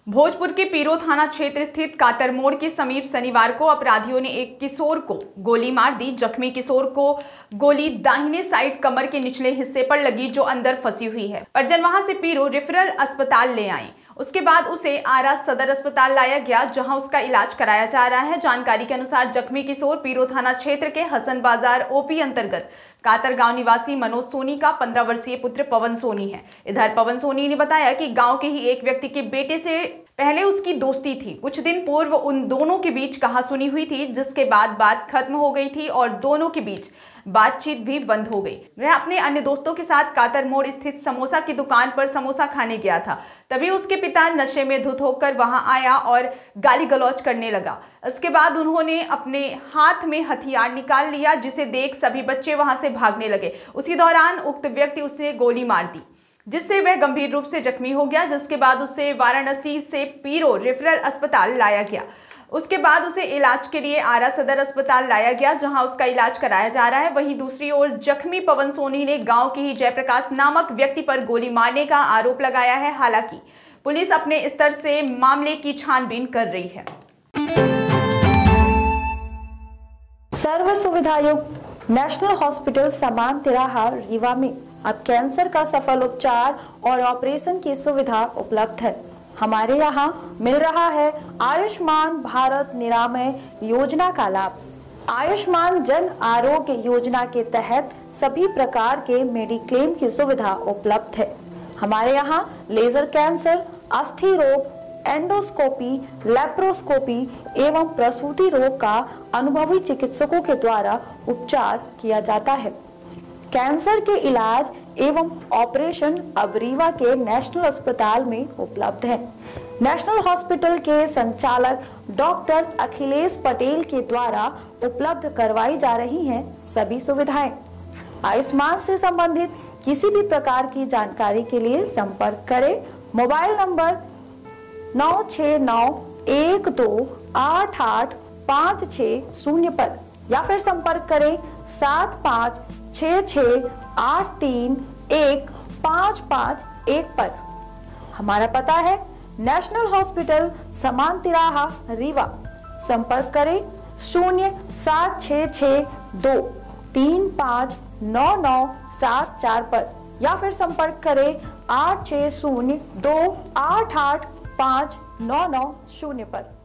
भोजपुर के पीरो थाना क्षेत्र स्थित कातर मोड़ के समीप शनिवार को अपराधियों ने एक किशोर को गोली मार दी। जख्मी किशोर को गोली दाहिने साइड कमर के निचले हिस्से पर लगी, जो अंदर फंसी हुई है। परिजन वहां से पीरो रेफरल अस्पताल ले आए। उसके बाद उसे आरा सदर अस्पताल लाया गया, जहां उसका इलाज कराया जा रहा है। जानकारी के अनुसार जख्मी किशोर पीरो थाना क्षेत्र के हसन बाजार ओपी अंतर्गत कातर गांव निवासी मनोज सोनी का 15 वर्षीय पुत्र पवन सोनी है। इधर पवन सोनी ने बताया कि गांव के ही एक व्यक्ति के बेटे से पहले उसकी दोस्ती थी। कुछ दिन पूर्व उन दोनों के बीच कहासुनी हुई थी, जिसके बाद बात खत्म हो गई थी और दोनों के बीच बातचीत भी बंद हो गई। वह अपने अन्य दोस्तों के साथ कातर मोड़ स्थित समोसा की दुकान पर समोसा खाने गया था। तभी उसके पिता नशे में धुत होकर वहां आया और गाली गलौज करने लगा। इसके बाद उन्होंने अपने हाथ में हथियार निकाल लिया, जिसे देख सभी बच्चे वहां से भागने लगे। उसी दौरान उक्त व्यक्ति उसे गोली मार दी, जिससे वह गंभीर रूप से जख्मी हो गया। जिसके बाद उसे वाराणसी से पीरो रेफरल अस्पताल लाया गया। उसके बाद उसे इलाज के लिए आरा सदर अस्पताल लाया गया, जहां उसका इलाज कराया जा रहा है। वहीं दूसरी ओर जख्मी पवन सोनी ने गांव के ही जयप्रकाश नामक व्यक्ति पर गोली मारने का आरोप लगाया है। हालांकि पुलिस अपने स्तर से मामले की छानबीन कर रही है। सर्व सुविधायुक्त नेशनल हॉस्पिटल समान तिराहा रीवा में अब कैंसर का सफल उपचार और ऑपरेशन की सुविधा उपलब्ध है। हमारे यहाँ मिल रहा है आयुष्मान भारत निरामय योजना का लाभ। आयुष्मान जन आरोग्य योजना के तहत सभी प्रकार के मेडिक्लेम की सुविधा उपलब्ध है। हमारे यहाँ लेजर कैंसर, अस्थि रोग, एंडोस्कोपी, लेप्रोस्कोपी एवं प्रसूति रोग का अनुभवी चिकित्सकों के द्वारा उपचार किया जाता है। कैंसर के इलाज एवं ऑपरेशन अब रीवा के नेशनल अस्पताल में उपलब्ध है। नेशनल हॉस्पिटल के संचालक डॉक्टर अखिलेश पटेल के द्वारा उपलब्ध करवाई जा रही हैं सभी सुविधाएं। आयुष्मान से संबंधित किसी भी प्रकार की जानकारी के लिए संपर्क करें मोबाइल नंबर 9691288560 पर, या फिर संपर्क करें 7566831551 पर। हमारा पता है नेशनल हॉस्पिटल समान तिराहा रीवा। संपर्क करें 07662359974 पर, या फिर संपर्क करें 8602885990 पर।